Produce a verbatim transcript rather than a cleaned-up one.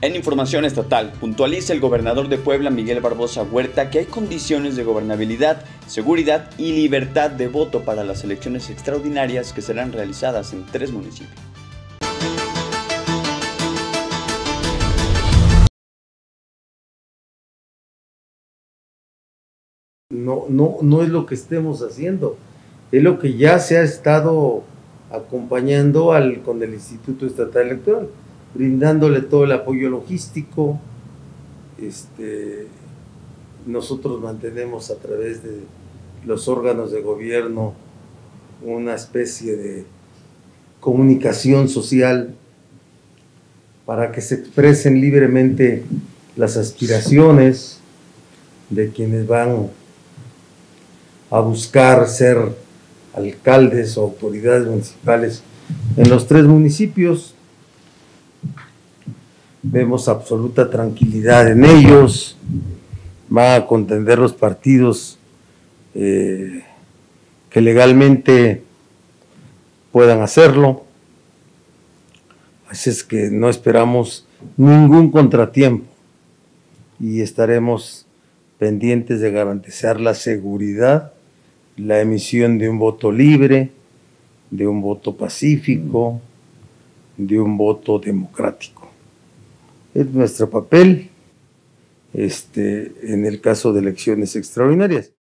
En información estatal, puntualiza el gobernador de Puebla, Miguel Barbosa Huerta, que hay condiciones de gobernabilidad, seguridad y libertad de voto para las elecciones extraordinarias que serán realizadas en tres municipios. No, no, no es lo que estemos haciendo, es lo que ya se ha estado acompañando al, con el Instituto Estatal Electoral, brindándole todo el apoyo logístico. Este, nosotros mantenemos a través de los órganos de gobierno una especie de comunicación social para que se expresen libremente las aspiraciones de quienes van a buscar ser alcaldes o autoridades municipales en los tres municipios. Vemos absoluta tranquilidad en ellos, van a contender los partidos eh, que legalmente puedan hacerlo, así es que no esperamos ningún contratiempo y estaremos pendientes de garantizar la seguridad, la emisión de un voto libre, de un voto pacífico, de un voto democrático. Es nuestro papel este, en el caso de elecciones extraordinarias.